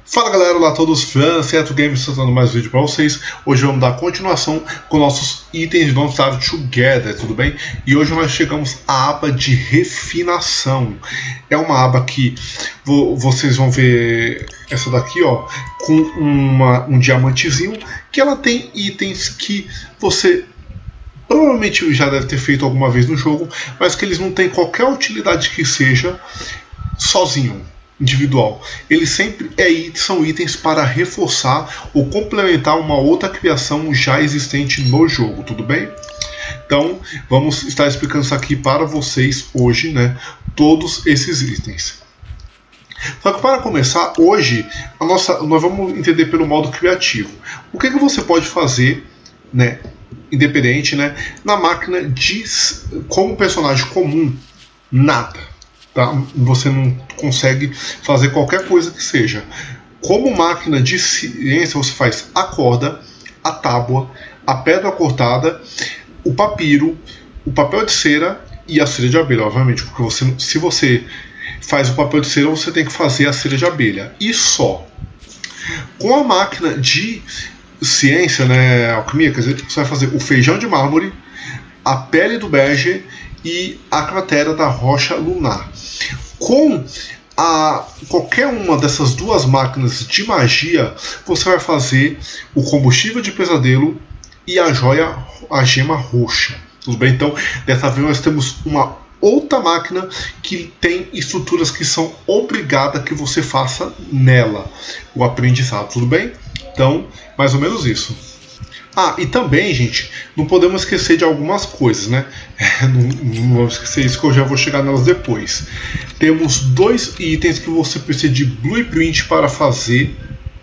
Fala galera, olá a todos, Franceto Games trazendo mais um vídeo para vocês. Hoje vamos dar continuação com nossos itens Don't Starve Together, tudo bem? E hoje nós chegamos à aba de refinação. É uma aba que vocês vão ver essa daqui, ó, com um diamantezinho, que ela tem itens que você provavelmente já deve ter feito alguma vez no jogo, mas que eles não têm qualquer utilidade que seja sozinho. Individual. Eles sempre são itens para reforçar ou complementar uma outra criação já existente no jogo, tudo bem? Então, vamos estar explicando isso aqui para vocês hoje, né? Todos esses itens. Só que para começar, hoje, nós vamos entender pelo modo criativo. O que você pode fazer, né? Independente, né? Na máquina como personagem comum, nada. Tá? Você não consegue fazer qualquer coisa que seja. Como máquina de ciência, você faz a corda, a tábua, a pedra cortada, o papiro, o papel de cera e a cera de abelha, obviamente, porque se você faz o papel de cera, você tem que fazer a cera de abelha. E só. Com a máquina de ciência, né, alquimia, quer dizer, você vai fazer o feijão de mármore, a pele do bege e a cratera da rocha lunar. Com qualquer uma dessas duas máquinas de magia, você vai fazer o combustível de pesadelo e a gema roxa. Tudo bem? Então, dessa vez nós temos uma outra máquina que tem estruturas que são obrigadas que você faça nela o aprendizado. Tudo bem? Então, mais ou menos isso. E também, gente, não podemos esquecer de algumas coisas, né? Não vamos esquecer isso, que eu já vou chegar nelas depois. Temos dois itens que você precisa de blueprint para fazer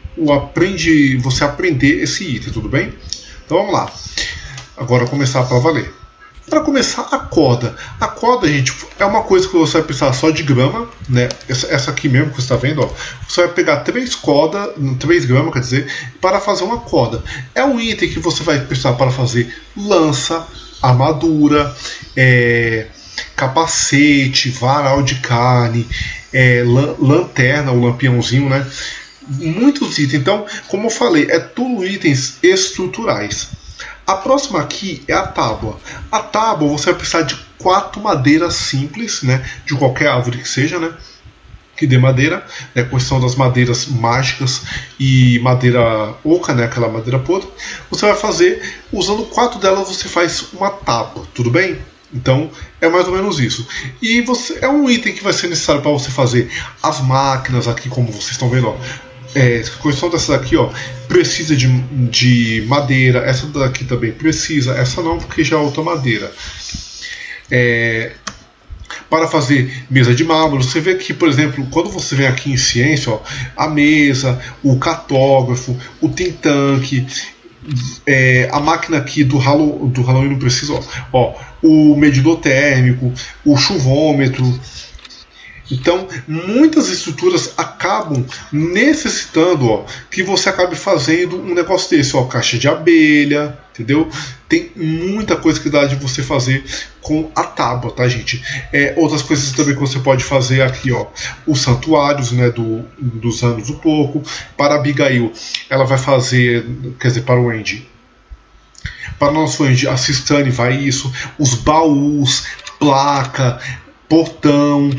você aprender esse item, tudo bem? Então vamos lá. Agora começar para valer. Para começar, a corda. A corda, gente, é uma coisa que você vai precisar só de grama, né? Essa aqui mesmo que você está vendo, ó. Você vai pegar 3 gramas, quer dizer, para fazer uma corda. É um item que você vai precisar para fazer lança, armadura, capacete, varal de carne, lanterna, o lampiãozinho, né? Muitos itens. Então, como eu falei, é tudo itens estruturais. A próxima aqui é a tábua. A tábua você vai precisar de 4 madeiras simples, né? De qualquer árvore que seja, né? Que dê madeira, né? Com exceção das madeiras mágicas e madeira oca, né? Aquela madeira podre. Você vai fazer, usando 4 delas, você faz uma tábua, tudo bem? Então é mais ou menos isso. E é um item que vai ser necessário para você fazer as máquinas aqui, como vocês estão vendo, ó. Questão dessa daqui, ó, precisa de madeira. Essa daqui também precisa. Essa não, porque já é outra madeira. Para fazer mesa de mármore, você vê que, por exemplo, quando você vem aqui em ciência, ó, a mesa, o cartógrafo, o think tank, a máquina aqui do Halloween não precisa, ó, o medidor térmico, o chuvômetro. Então, muitas estruturas acabam necessitando, ó, que você acabe fazendo um negócio desse, ó, caixa de abelha, entendeu? Tem muita coisa que dá de você fazer com a tábua, tá, gente? Outras coisas também que você pode fazer aqui, ó, os santuários, né, dos anos do porco. Para a Abigail, ela vai fazer, quer dizer, para o Andy. Para o nosso Andy, a Sistane vai isso, os baús, placa, portão.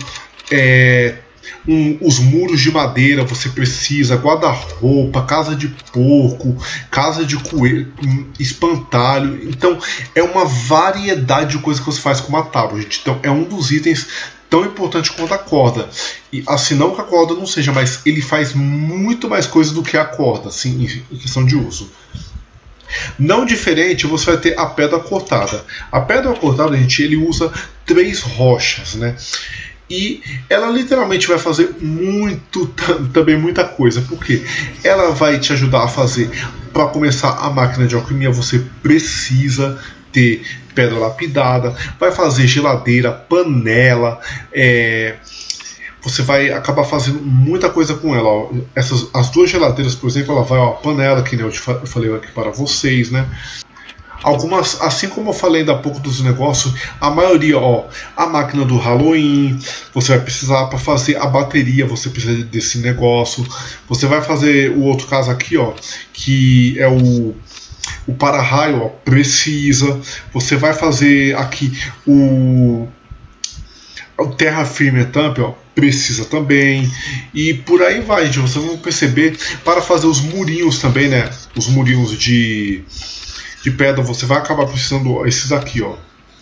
Os muros de madeira você precisa, guarda-roupa, casa de porco, casa de coelho, espantalho. Então é uma variedade de coisas que você faz com uma tábua, gente. Então é um dos itens tão importante quanto a corda. E assim, não que a corda não seja, mas ele faz muito mais coisa do que a corda, assim, em questão de uso. Não diferente, você vai ter a pedra cortada. A pedra cortada, gente, ele usa 3 rochas, né? E ela literalmente vai fazer também muita coisa, porque ela vai te ajudar a fazer, para começar a máquina de alquimia, você precisa ter pedra lapidada, vai fazer geladeira, panela, você vai acabar fazendo muita coisa com ela, ó. As 2 geladeiras, por exemplo, ela vai, ó, panela, que nem eu falei aqui para vocês, né? Algumas, assim como eu falei ainda há pouco dos negócios, a maioria, ó, a máquina do Halloween, você vai precisar para fazer a bateria, você precisa desse negócio. Você vai fazer o outro caso aqui, ó, que é o para-raio, ó, precisa. Você vai fazer aqui o terra firme tamp, ó, precisa também. E por aí vai, gente. Vocês vão perceber, para fazer os murinhos também, né? Os murinhos de pedra, você vai acabar precisando esses aqui, ó.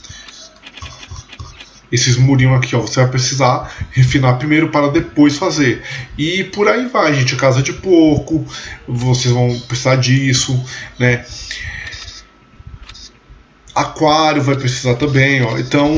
Esses murinhos aqui, ó, você vai precisar refinar primeiro para depois fazer. E por aí vai, gente. Casa de porco, vocês vão precisar disso, né? Aquário vai precisar também, ó. Então,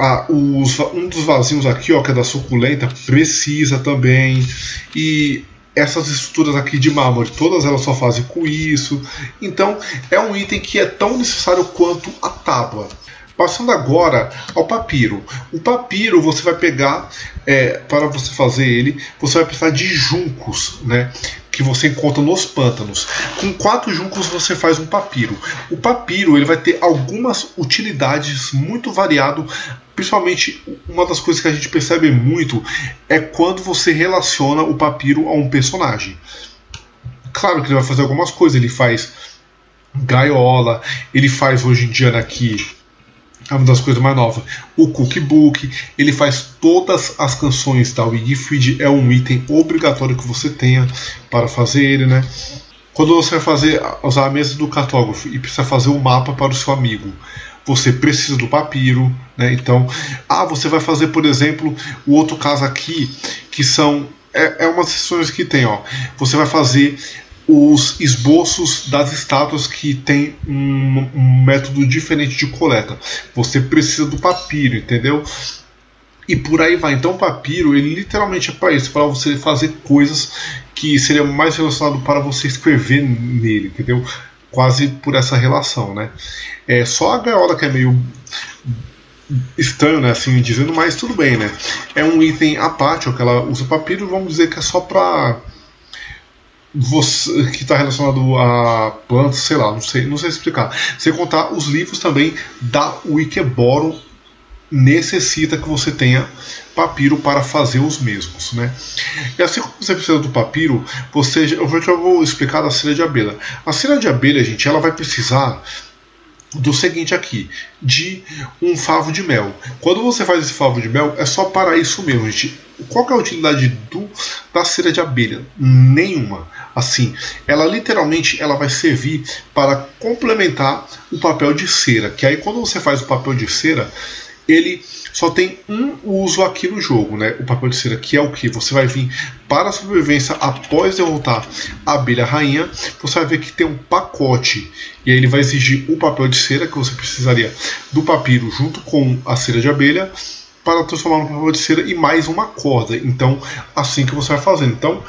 um dos vasinhos aqui, ó, que é da suculenta, precisa também. E essas estruturas aqui de mármore, todas elas só fazem com isso. Então, é um item que é tão necessário quanto a tábua. Passando agora ao papiro. O papiro você vai pegar, para você fazer ele, você vai precisar de juncos, né, que você encontra nos pântanos. Com 4 juncos você faz um papiro. O papiro ele vai ter algumas utilidades muito variadas. Principalmente, uma das coisas que a gente percebe muito é quando você relaciona o papiro a um personagem. Claro que ele vai fazer algumas coisas. Ele faz gaiola, ele faz hoje em dia aqui, é uma das coisas mais novas, o cookbook. Ele faz todas as canções da Wigifrid. É um item obrigatório que você tenha para fazer ele, né? Quando você vai usar a mesa do cartógrafo e precisa fazer um mapa para o seu amigo, você precisa do papiro, né? Então, você vai fazer, por exemplo, o outro caso aqui, que são umas sessões que tem, ó. Você vai fazer os esboços das estátuas que tem um método diferente de coleta. Você precisa do papiro, entendeu? E por aí vai. Então o papiro, ele literalmente é para isso, para você fazer coisas que seria mais relacionado para você escrever nele, entendeu? Quase por essa relação, né? É só a gaiola que é meio estranho, né, assim dizendo, mas tudo bem, né? É um item à parte, ó, que ela usa papiro, vamos dizer que é só para você que está relacionado a plantas, sei lá, não sei explicar. Sem contar os livros também da Wikiboro, necessita que você tenha papiro para fazer os mesmos, né? E assim como você precisa do papiro, eu já vou explicar da cera de abelha. A cera de abelha, gente, ela vai precisar do seguinte aqui, de um favo de mel. Quando você faz esse favo de mel, é só para isso mesmo, gente. Qual que é a utilidade da cera de abelha? Nenhuma. Assim, ela literalmente vai servir para complementar o papel de cera. Que aí quando você faz o papel de cera, ele só tem um uso aqui no jogo, né? O papel de cera, que é o que? Você vai vir para a sobrevivência após derrotar a abelha rainha. Você vai ver que tem um pacote. E aí ele vai exigir o papel de cera, que você precisaria do papiro junto com a cera de abelha, para transformar no papel de cera e mais uma corda. Então, assim que você vai fazendo. Então,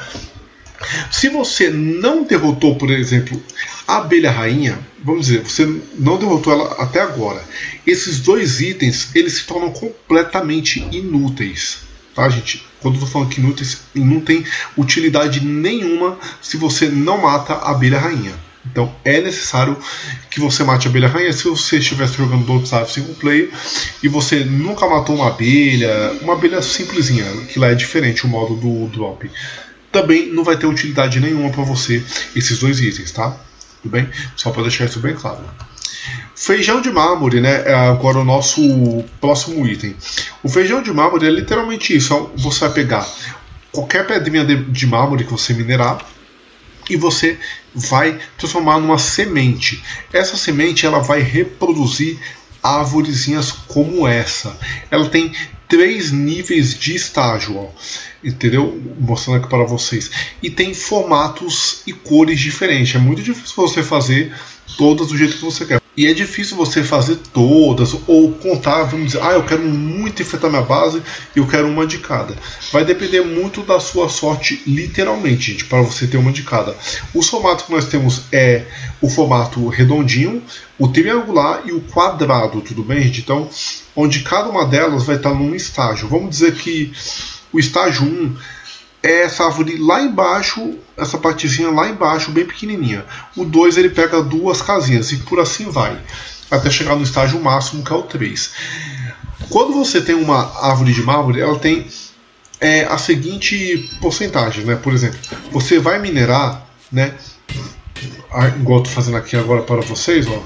se você não derrotou, por exemplo, a abelha rainha, vamos dizer, você não derrotou ela até agora, esses dois itens, eles se tornam completamente inúteis, tá, gente? Quando eu tô falando que inúteis, não tem utilidade nenhuma se você não mata a abelha rainha. Então é necessário que você mate a abelha rainha. Se você estivesse jogando Blood single player e você nunca matou uma abelha simplesinha, que lá é diferente o modo do drop, também não vai ter utilidade nenhuma para você esses dois itens, tá? Tudo bem? Só para deixar isso bem claro. Feijão de mármore, né? É agora o nosso próximo item. O feijão de mármore é literalmente isso. Você vai pegar qualquer pedrinha de mármore que você minerar e você vai transformar numa semente. Essa semente ela vai reproduzir árvorezinhas como essa. Ela tem 3 níveis de estágio, ó, entendeu? Mostrando aqui para vocês. E tem formatos e cores diferentes. É muito difícil você fazer todas do jeito que você quer. E é difícil você fazer todas ou contar, vamos dizer, eu quero muito enfrentar minha base e eu quero uma de cada. Vai depender muito da sua sorte, literalmente, gente, para você ter uma de cada. Os formatos que nós temos é o formato redondinho, o triangular e o quadrado, tudo bem, gente? Então, onde cada uma delas vai estar num estágio. Vamos dizer que o estágio 1 é essa árvore lá embaixo, essa partezinha lá embaixo, bem pequenininha. O 2 ele pega 2 casinhas e por assim vai, até chegar no estágio máximo, que é o 3. Quando você tem uma árvore de mármore, ela tem a seguinte porcentagem, né? Por exemplo, você vai minerar, né? Igual eu estou fazendo aqui agora para vocês, ó.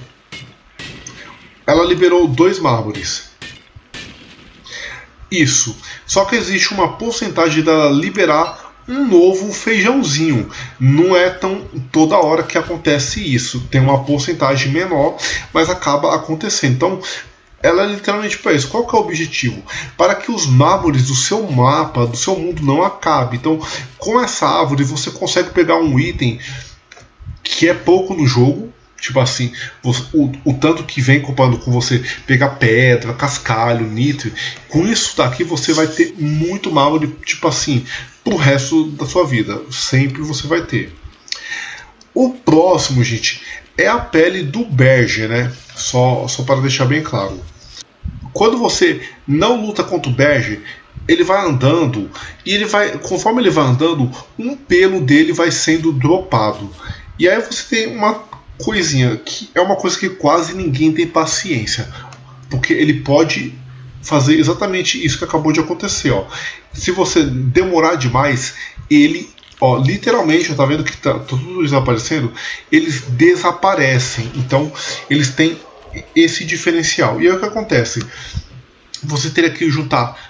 Ela liberou 2 mármores. Isso. Só que existe uma porcentagem dela liberar um novo feijãozinho. Não é tão toda hora que acontece isso. Tem uma porcentagem menor, mas acaba acontecendo. Então, ela é literalmente para isso. Qual que é o objetivo? Para que os mármores do seu mapa, do seu mundo não acabe. Então, com essa árvore, você consegue pegar um item que é pouco no jogo. Tipo assim, o tanto que vem comparando com você pegar pedra, cascalho, nitro. Com isso daqui você vai ter muito mármore, tipo assim, pro resto da sua vida. Sempre você vai ter. O próximo, gente, é a pele do Berger, né? Só para deixar bem claro. Quando você não luta contra o Berger, ele vai andando e ele vai, conforme ele vai andando, um pelo dele vai sendo dropado. E aí você tem uma coisinha que é uma coisa que quase ninguém tem paciência, porque ele pode fazer exatamente isso que acabou de acontecer, ó. Se você demorar demais, ele, ó, literalmente, tá vendo que tá tudo desaparecendo, eles desaparecem. Então eles têm esse diferencial. E aí o que acontece? Você teria que juntar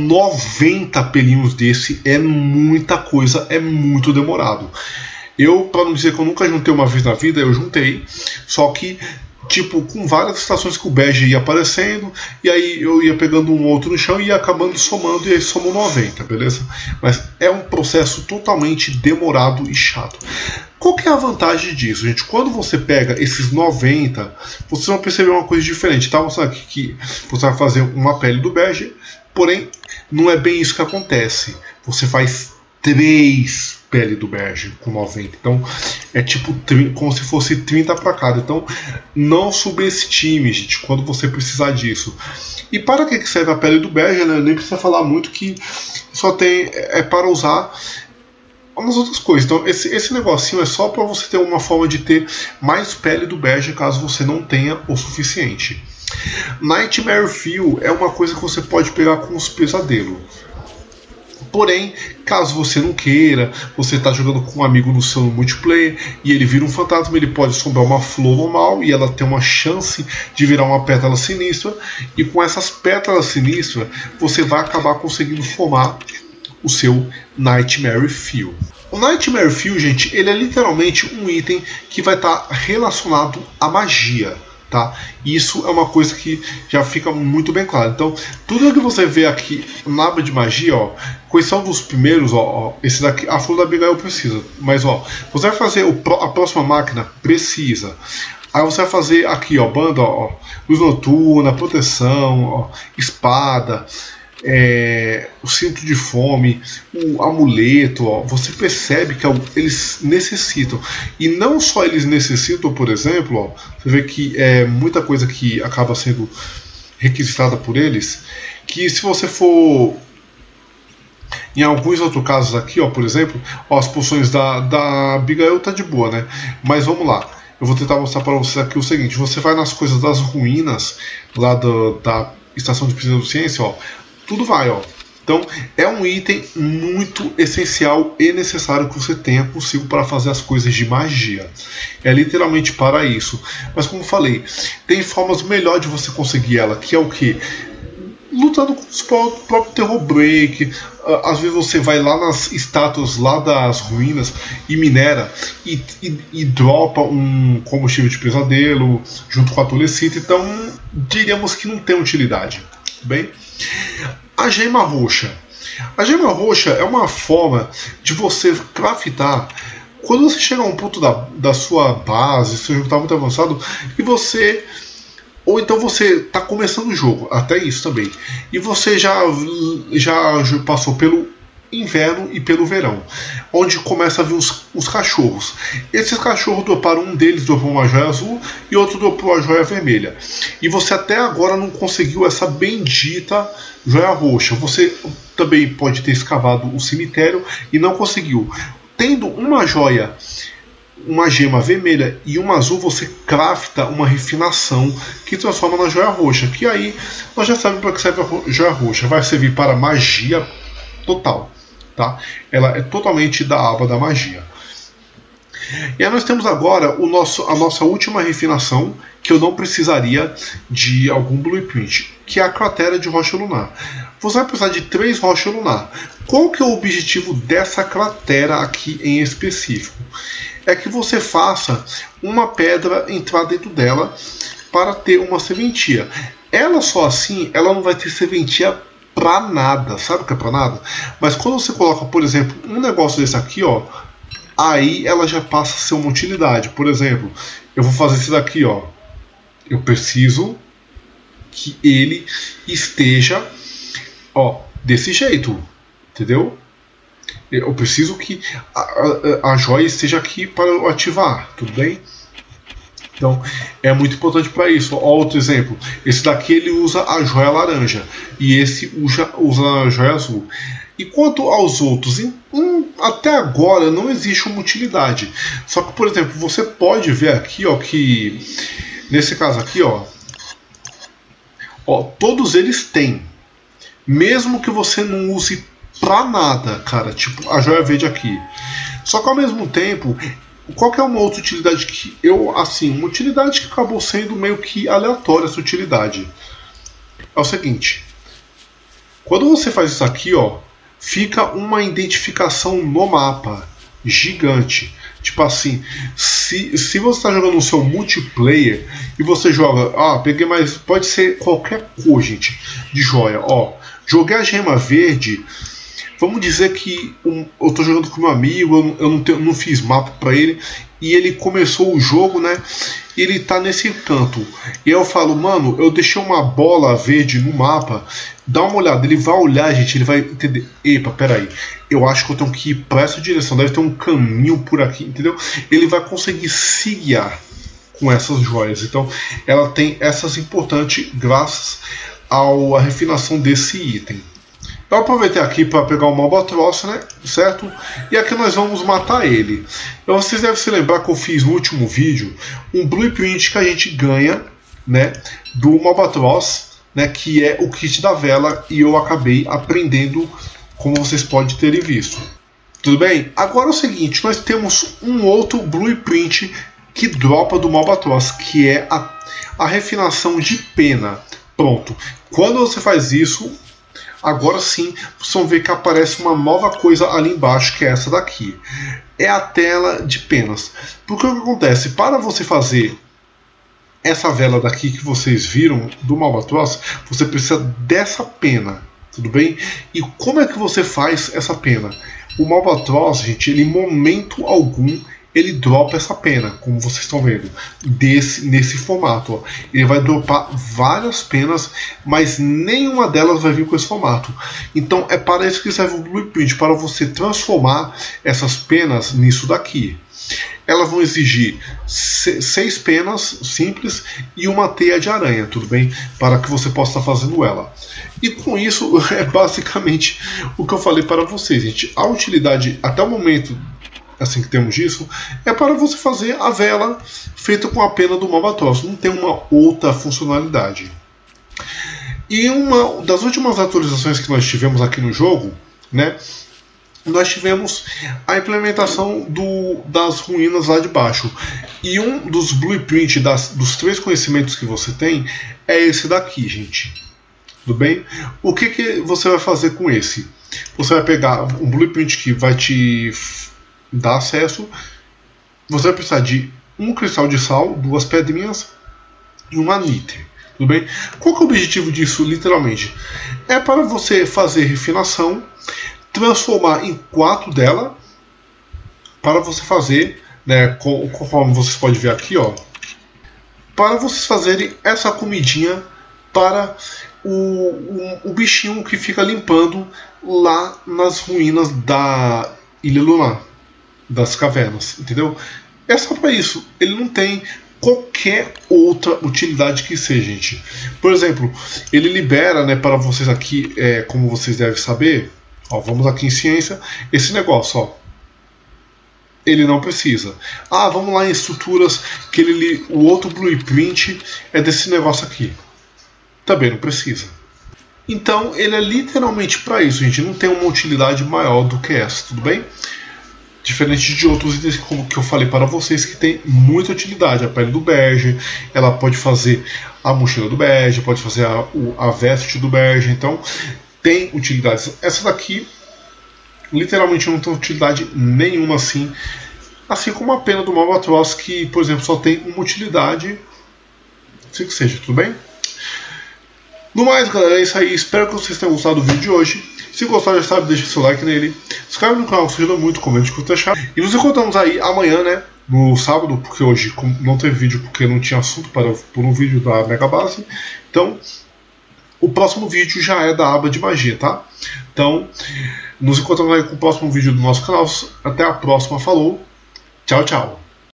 90 pelinhos desse, é muita coisa, é muito demorado. Eu, para não dizer que eu nunca juntei uma vez na vida, eu juntei, só que tipo, com várias estações que o Berger ia aparecendo, e aí eu ia pegando um outro no chão e ia acabando somando, e aí somou 90, beleza? Mas é um processo totalmente demorado e chato. Qual que é a vantagem disso, gente? Quando você pega esses 90, vocês vão perceber uma coisa diferente. Tá mostrando aqui que você vai fazer uma pele do Berger, porém, não é bem isso que acontece. Você faz 3 pele do Berger com 90. Então é tipo como se fosse 30 para cada. Então não subestime, gente, quando você precisar disso. E para que serve a pele do Berger, né? Nem precisa falar muito, que só tem para usar umas outras coisas. Então esse negocinho é só para você ter uma forma de ter mais pele do Berger caso você não tenha o suficiente. Nightmare Fuel é uma coisa que você pode pegar com os pesadelos. Porém, caso você não queira, você está jogando com um amigo no seu multiplayer e ele vira um fantasma, ele pode sombrar uma flor normal e ela tem uma chance de virar uma pétala sinistra, e com essas pétalas sinistras você vai acabar conseguindo formar o seu Nightmare Fuel. O Nightmare Fuel, gente, ele é literalmente um item que vai estar relacionado à magia. Tá? Isso é uma coisa que já fica muito bem claro. Então, tudo que você vê aqui na aba de magia, ó, quais são dos primeiros, ó, esse daqui, a flor da Abigail precisa, mas ó, você vai fazer a próxima máquina, precisa. Aí você vai fazer aqui, ó, banda, ó, luz noturna, proteção, ó, espada, o cinto de fome, o amuleto, ó, você percebe que eles necessitam. E não só eles necessitam, por exemplo, ó, você vê que é muita coisa que acaba sendo requisitada por eles, que se você for em alguns outros casos aqui, ó, por exemplo, ó, as poções da Abigail tá de boa, né? Mas vamos lá. Eu vou tentar mostrar para vocês aqui o seguinte: você vai nas coisas das ruínas lá da estação de pseudociência, ó, tudo vai, ó. Então é um item muito essencial e necessário que você tenha consigo para fazer as coisas de magia. É literalmente para isso. Mas como eu falei, tem formas melhores de você conseguir ela, que é o que? Lutando com o próprio Terror Break. Às vezes você vai lá nas estátuas lá das ruínas e minera e dropa um combustível de pesadelo junto com a Tolecita. Então diríamos que não tem utilidade. Bem, a gema roxa. A gema roxa é uma forma de você craftar quando você chega a um ponto da sua base, seu jogo está muito avançado, e você, ou então você está começando o jogo, até isso também, e você já passou pelo inverno e pelo verão, onde começa a vir os cachorros. Esses cachorros droparam, um deles dropou uma joia azul e outro dropou a joia vermelha. E você até agora não conseguiu essa bendita joia roxa. Você também pode ter escavado o cemitério e não conseguiu. Tendo uma joia, uma gema vermelha e uma azul, você crafta uma refinação que transforma na joia roxa. Que aí nós já sabemos para que serve a joia roxa. Vai servir para magia total, tá? Ela é totalmente da aba da magia. E aí nós temos agora a nossa última refinação, que eu não precisaria de algum blueprint, que é a cratera de rocha lunar. Você vai precisar de 3 rochas lunar. Qual que é o objetivo dessa cratera aqui em específico? É que você faça uma pedra entrar dentro dela para ter uma serventia. Ela só assim, ela não vai ter serventia pra nada. Sabe o que é pra nada? Mas quando você coloca, por exemplo, um negócio desse aqui, ó, aí ela já passa a ser uma utilidade. Por exemplo, eu vou fazer isso daqui, ó. Eu preciso que ele esteja, ó, desse jeito, entendeu? Eu preciso que a joia esteja aqui para eu ativar, tudo bem? Então é muito importante para isso. Ó, outro exemplo, esse daqui ele usa a joia laranja e esse usa a joia azul. E quanto aos outros, até agora não existe uma utilidade. Só que, por exemplo, você pode ver aqui, ó, que nesse caso aqui, ó, todos eles têm, mesmo que você não use pra nada, cara, tipo a joia verde aqui. Só que ao mesmo tempo, qual que é uma outra utilidade que uma utilidade que acabou sendo meio que aleatória essa utilidade? É o seguinte, quando você faz isso aqui, ó, fica uma identificação no mapa gigante. Tipo assim, se você está jogando no seu multiplayer e você joga, peguei mais, pode ser qualquer cor, gente, de joia, ó, joguei a gema verde. Vamos dizer que eu estou jogando com meu amigo, eu não fiz mapa para ele, e ele começou o jogo, né? E ele tá nesse canto. E eu falo, mano, eu deixei uma bola verde no mapa, dá uma olhada. Ele vai olhar, gente, ele vai entender. Epa, peraí, eu acho que eu tenho que ir para essa direção, deve ter um caminho por aqui, entendeu? Ele vai conseguir se guiar com essas joias. Então, ela tem essas importantes graças à refinação desse item. Eu aproveitei aqui para pegar o Malbatross, né, certo? E aqui nós vamos matar ele. Então vocês devem se lembrar que eu fiz no último vídeo um blueprint que a gente ganha, né, do Malbatross, né, que é o kit da vela, e eu acabei aprendendo, como vocês podem ter visto. Tudo bem? Agora é o seguinte, nós temos um outro blueprint que dropa do Malbatross, que é a refinação de pena. Pronto. Quando você faz isso, agora sim, vocês vão ver que aparece uma nova coisa ali embaixo, que é essa daqui. É a tela de penas. Porque o que acontece? Para você fazer essa vela daqui que vocês viram do Malbatross, você precisa dessa pena, tudo bem? E como é que você faz essa pena? O Malbatross, gente, ele em momento algum ele dropa essa pena, como vocês estão vendo, nesse formato. Ó. Ele vai dropar várias penas, mas nenhuma delas vai vir com esse formato. Então é para isso que serve o blueprint, para você transformar essas penas nisso daqui. Elas vão exigir 6 penas simples e uma teia de aranha, tudo bem? Para que você possa estar fazendo ela. E com isso é basicamente o que eu falei para vocês, gente. A utilidade até o momento, assim que temos isso, é para você fazer a vela feita com a pena do Malbatross. Não tem uma outra funcionalidade. E uma das últimas atualizações que nós tivemos aqui no jogo, né, nós tivemos a implementação das ruínas lá de baixo. E um dos blueprints dos 3 conhecimentos que você tem é esse daqui, gente. Tudo bem? O que você vai fazer com esse? Você vai pegar um blueprint que vai te dá acesso. Você vai precisar de um cristal de sal, 2 pedrinhas e uma níter. Tudo bem? Qual que é o objetivo disso, literalmente? É para você fazer refinação, transformar em 4 dela, para você fazer, né, conforme vocês podem ver aqui, ó, para vocês fazerem essa comidinha para o bichinho que fica limpando lá nas ruínas da Ilha Lunar, das cavernas, entendeu? É só para isso. Ele não tem qualquer outra utilidade que seja, gente. Por exemplo, ele libera, né, para vocês aqui, como vocês devem saber, ó, vamos aqui em ciência, esse negócio, ó, ele não precisa. Ah, vamos lá em estruturas, que o outro blueprint é desse negócio aqui. Também não precisa. Então ele é literalmente para isso, gente. Não tem uma utilidade maior do que essa, tudo bem? Diferente de outros itens como que eu falei para vocês, que tem muita utilidade. A pele do bege, ela pode fazer a mochila do bege, pode fazer a veste do bege. Então tem utilidades. Essa daqui literalmente não tem utilidade nenhuma assim. Assim como a pena do Mob Atroz, que, por exemplo, só tem uma utilidade. Assim que seja, tudo bem? No mais, galera, é isso aí. Espero que vocês tenham gostado do vídeo de hoje. Se gostar, já sabe, deixa seu like nele. Se inscreve no canal, isso ajuda muito, comente o que você achar. E nos encontramos aí amanhã, né? No sábado, porque hoje não teve vídeo, porque não tinha assunto por um vídeo da Mega Base. Então, o próximo vídeo já é da aba de magia, tá? Então, nos encontramos aí com o próximo vídeo do nosso canal. Até a próxima, falou. Tchau, tchau.